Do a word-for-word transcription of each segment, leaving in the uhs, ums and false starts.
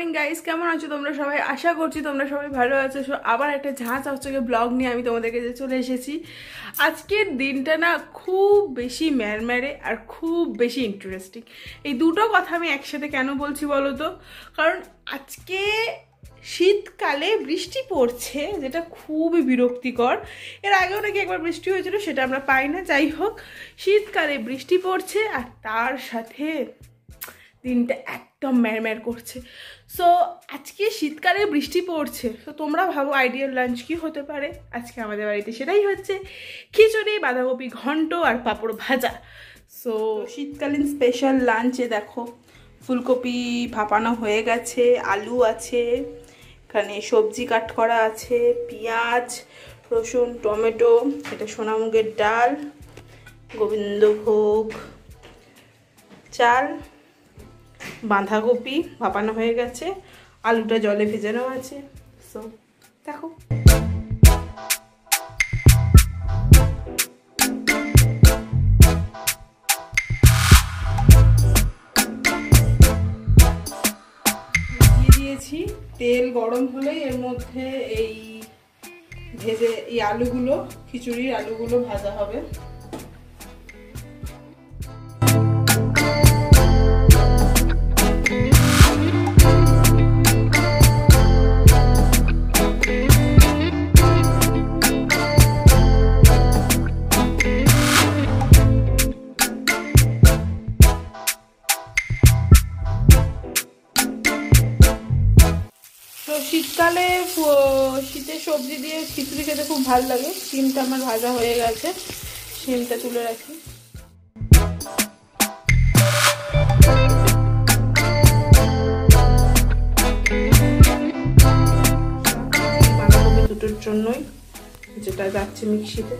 Morning guys, কেমন আছো তোমরা সবাই? আশা করছি তোমরা সবাই ভালো আছো। সো আবার একটা ঝাঁ চকচকে ব্লগ নিয়ে আমি তোমাদের কাছে চলে এসেছি। আজকের দিনটা না খুব বেশি ম্যারম্যারে আর খুব বেশি ইন্টারেস্টিং। এই দুটো কথা আমি একসাথে কেন বলছি বলো তো? কারণ আজকে শীতকালে বৃষ্টি পড়ছে, যেটা খুবই বিরক্তিকর। এর আগেও নাকি একবার বৃষ্টি হয়েছিল, সেটা আমরা পাই না। যাই হোক, শীতকালে বৃষ্টি পড়ছে আর তার সাথে দিনটা একদম ম্যারম্যার করছে। সো আজকে শীতকালে বৃষ্টি পড়ছে, তো তোমরা ভাবো আইডিয়াল লাঞ্চ কি হতে পারে? আজকে আমাদের বাড়িতে সেটাই হচ্ছে, খিচুড়ি, বাঁধাকপি ঘন্ট আর পাঁপড় ভাজা। সো শীতকালীন স্পেশাল লাঞ্চে দেখো ফুলকপি ভাপানো হয়ে গেছে, আলু আছে, এখানে সবজি কাট করা আছে, পেঁয়াজ, রসুন, টমেটো, এটা সোনামুগের ডাল, গোবিন্দভোগ চাল, বাঁধাকপি ভাপানো হয়ে গেছে, আলুটা জলে ভেজানো আছে। সো দেখো, দিয়ে দিয়েছি। তেল গরম হলেই এর মধ্যে এই ভেজে এই আলুগুলো, খিচুড়ির আলুগুলো ভাজা হবে। তো শীতকালে শীতের সবজি দিয়ে খিচুড়ি খেতে খুব ভালো লাগে। শিমটা আমার ভাজা হয়ে গেছে, শিমটা তুলে রাখি। বাঁধাকপি দুটোর জন্যই, যেটা যাচ্ছে মিক্সিতে।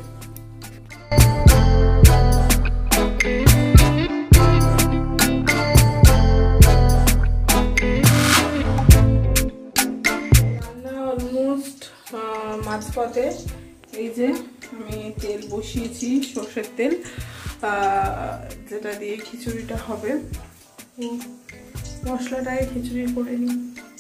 মাঝপথে এই যে আমি তেল বসিয়েছি, সর্ষের তেল, যেটা দিয়ে খিচুড়িটা হবে। মশলাটাই খিচুড়ি করে নিই।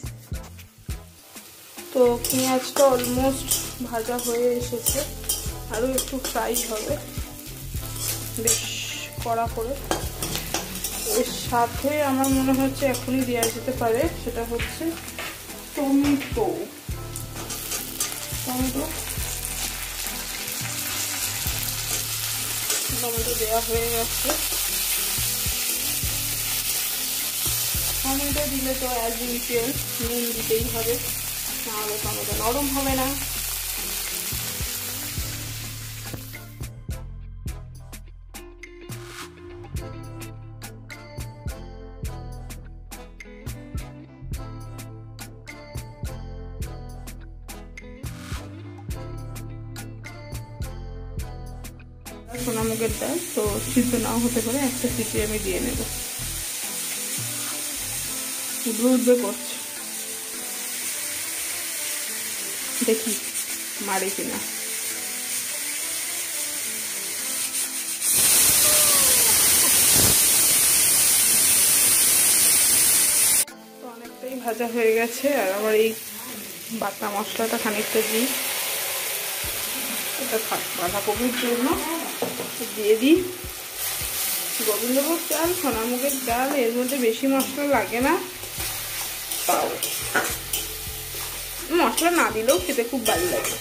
তো পেঁয়াজটা অলমোস্ট ভাজা হয়ে এসেছে, আরও একটু ফ্রাই হবে বেশ কড়া করে। এর সাথে আমার মনে হচ্ছে এখনই দেওয়া যেতে পারে, সেটা হচ্ছে টমেটো। টমেটো টমেটো দেওয়া হয়ে গেছে। টমেটো দিলে তো অ্যাজ ইউজুয়াল নুন দিতেই হবে, নাহলে টমেটো নরম হবে না। সোনামুগের ডাল তো সিদ্ধ নাও হতে পারে, একটা সিটি আমি দিয়ে নেব। উঠবে উঠবে করছে, দেখি মারে কিনা। তো অনেকটাই ভাজা হয়ে গেছে, আর আমার এই বাটা মশলাটা খানিকটা দিই, এটা বাঁধাকপির জন্য দিয়ে দিই। গোবিন্দভোগ চাল, সোনামুগের ডাল, এর মধ্যে বেশি মশলা লাগে না, তাও মশলা না দিলেও খেতে খুব ভালো লাগে।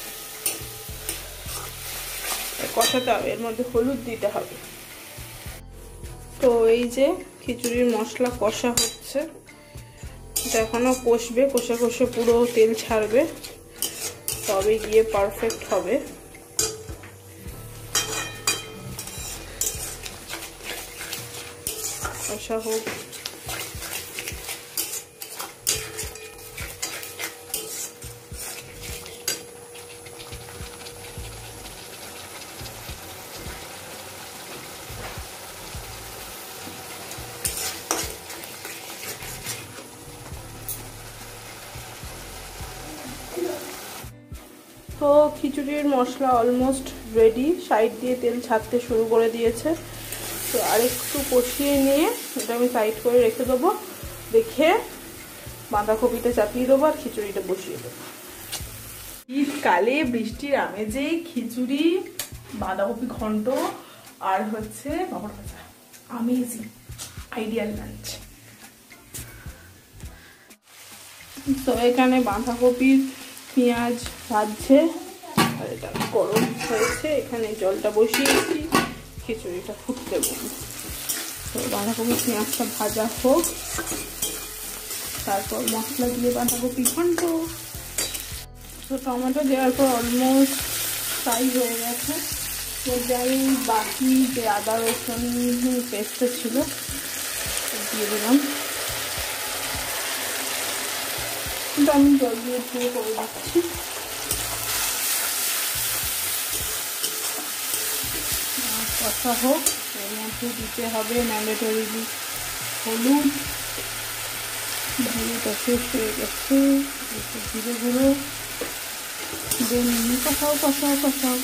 কষাতে হবে, এর মধ্যে হলুদ দিতে হবে। তো এই যে খিচুড়ির মশলা কষা হচ্ছে, এটা এখনো কষবে, কষে কষে পুরো তেল ছাড়বে, তবে গিয়ে পারফেক্ট হবে। কষা হোক। তো খিচুড়ির মশলা অলমোস্ট রেডি, সাইড দিয়ে তেল ছাড়তে শুরু করে দিয়েছে। তো আরেকটু কষিয়ে নিয়ে এটা আমি সাইড করে রেখে দেবো। রেখে বাঁধাকপিটা চাপিয়ে দেবো আর খিচুড়িটা বসিয়ে দেবো। শীতকালে বৃষ্টির আমেজে খিচুড়ি, বাঁধাকপি ঘন্ট আর হচ্ছে পাপড় ভাজা, আমেজিং আইডিয়াল লাঞ্চ। তো এখানে বাঁধাকপির পেঁয়াজ ভাজছে আর এটা গরম হয়েছে, এখানে জলটা বসিয়েছি, খিচুড়িটা ফুটতে দেবো। তো বাঁধাকপির পেঁয়াজটা ভাজা হোক, তারপর মশলা দিয়ে বাঁধাকপি ঘন্ট। তো টমেটো দেওয়ার পর অলমোস্ট ফ্রাই হয়ে গেছে। মধ্যে আমি বাকি যে আদা রসুন পেস্টটা ছিল দিয়ে দিলাম, কিন্তু আমি জল দিয়ে ধুয়ে করে দিচ্ছি। কষা হোক, এর মধ্যে দিতে হবে ম্যান্ডেটরি হলুদ, হলুদটা শেষ হয়ে গেছে, জিরে গুঁড়ো দেন কষাও কষাও কষাও।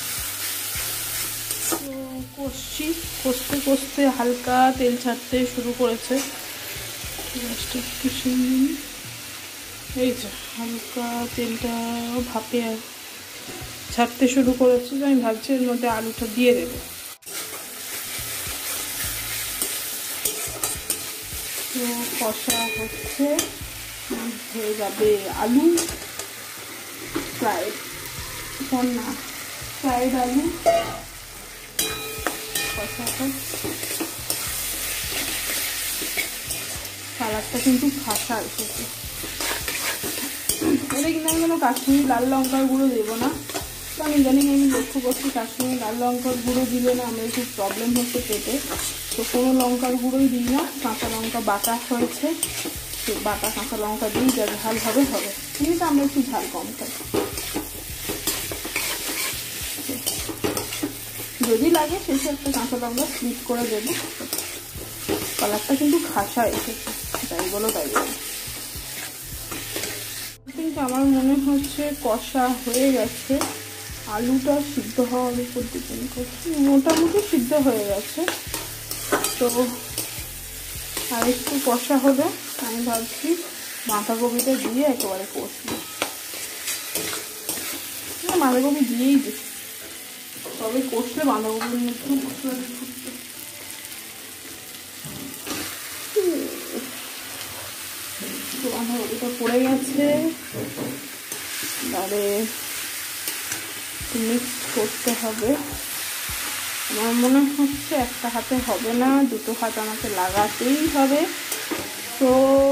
তো কষছি, কষতে কষতে হালকা তেল ছাড়তে শুরু করেছে। এই যে হালকা তেলটা ভাপে ছাড়তে শুরু করেছে, আমি ভাবছি এর মধ্যে আলুটা দিয়ে দেবো। তো কষা হচ্ছে, হয়ে যাবে আলু ফ্রাইড, না ফ্রাইড আলু কষা হোক। কালারটা কিন্তু খাসা এসেছে। এটা কিন্তু আমি কোনো কাশ্মীরি লাল লঙ্কার গুঁড়ো দেবো না, তো আমি জানি আমি লক্ষ্য করছি কাশ্মীরি লাল লঙ্কার গুঁড়ো দিলে না আমার একটু প্রবলেম হচ্ছে পেটে, তো কোনো লঙ্কার গুঁড়োই দিই না। কাঁচা লঙ্কা বাটা হয়েছে, তো বাটা কাঁচা লঙ্কা দিই, যা ঝাল হবে হবে, কিন্তু আমরা একটু ঝাল কম খাই। যদি লাগে শেষে একটা কাঁচা লঙ্কা স্লিপ করে দেবো। কালারটা কিন্তু খাসা এসেছে, তাই বলো তাই বলো। কিন্তু আমার মনে হচ্ছে কষা হয়ে গেছে, আলুটা সিদ্ধ হওয়ার উপর ডিপেন্ড করছে, মোটামুটি সিদ্ধ হয়ে গেছে। তো আর একটু কষা হলে আমি ভাবছি বাঁধাকপিটা দিয়ে একেবারে কষবো। বাঁধাকপি দিয়েই দিই, তবে কষলে বাঁধাকপির মধ্যে মশলা ফুটবে। তো বাঁধাকপিটা পড়ে গেছে, তাহলে মিক্স করতে হবে। আমার মনে হচ্ছে একটা হাতে হবে না, দুটো হাত আমাকে লাগাতেই হবে। তো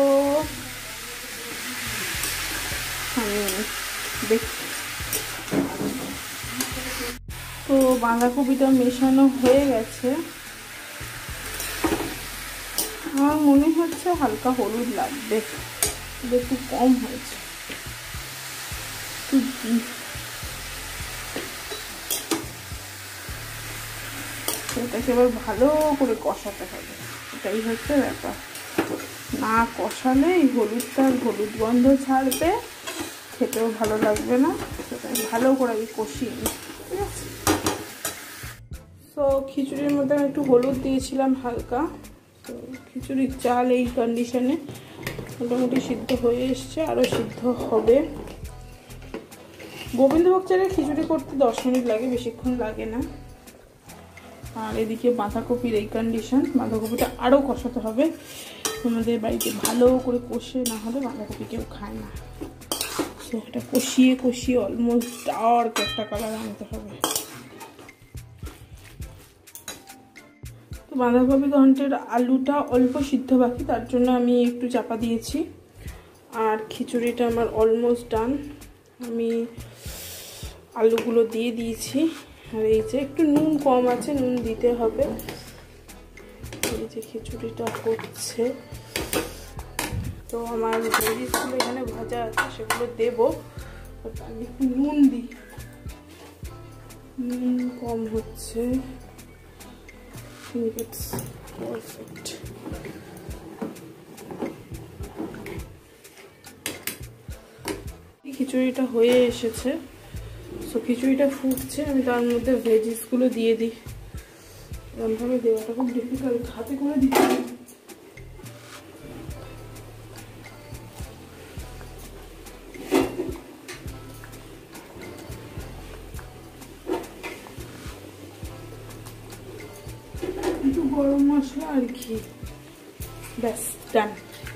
আমি দেখি। তো বাঁধাকপিটা মেশানো হয়ে গেছে, আমার মনে হচ্ছে হালকা হলুদ লাগবে, একটু কম হয়েছে। এটাকে এবার ভালো করে কষাতে হবে, এটাই হচ্ছে ব্যাপার। না কষালে এই হলুদটা হলুদ গন্ধ ছাড়বে, খেতেও ভালো লাগবে না। সেটা ভালো করে আমি কষিয়ে নিই, ঠিক আছে। তো খিচুড়ির মধ্যে আমি একটু হলুদ দিয়েছিলাম হালকা। তো খিচুড়ির চাল এই কন্ডিশনে মোটামুটি সিদ্ধ হয়ে এসছে, আরও সিদ্ধ হবে। গোবিন্দভোগ চালের খিচুড়ি করতে দশ মিনিট লাগে, বেশিক্ষণ লাগে না। আর এদিকে বাঁধাকপির এই কন্ডিশন, বাঁধাকপিটা আরও কষাতে হবে। আমাদের বাড়িতে ভালো করে কষে না হলে বাঁধাকপি কেউ খায় না। তো এটা কষিয়ে কষিয়ে অলমোস্ট ডার্ক একটা কালার আনতে হবে। তো বাঁধাকপি ঘন্টের আলুটা অল্প সিদ্ধ বাকি, তার জন্য আমি একটু চাপা দিয়েছি। আর খিচুড়িটা আমার অলমোস্ট ডান, আমি আলুগুলো দিয়ে দিয়েছি। আর এই যে একটু নুন কম আছে, নুন দিতে হবে। এই যে খিচুড়িটা হচ্ছে, তো আমার ভেজিসগুলো এখানে ভাজা আছে, সেগুলো দেবো। আমি একটু নুন দিই, নুন কম হচ্ছে। পারফেক্ট। খিচুড়িটা হয়ে এসেছে, সো খিচুড়িটা ফুটছে, আমি তার মধ্যে ভেজিসগুলো দিয়ে দিই। এরকমভাবে দেওয়াটা খুব ডিফিকাল্ট, হাতে করে দিতে হবে। গরম মশলা আর ঘি, ব্যাস ডান।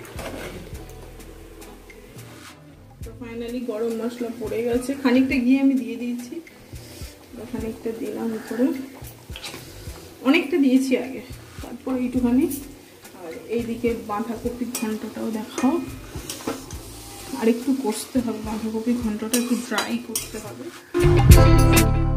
তো ফাইনালি গরম মশলা পড়ে গেছে, খানিকটা ঘি আমি দিয়ে দিয়েছি, খানিকটা দিলাম উপরে, অনেকটা দিয়েছি আগে, তারপর এইটুখানি। আর এইদিকে বাঁধাকপির ঘন্টটাও দেখাও, আর একটু কষতে হবে, বাঁধাকপির ঘন্টটা একটু ড্রাই করতে হবে।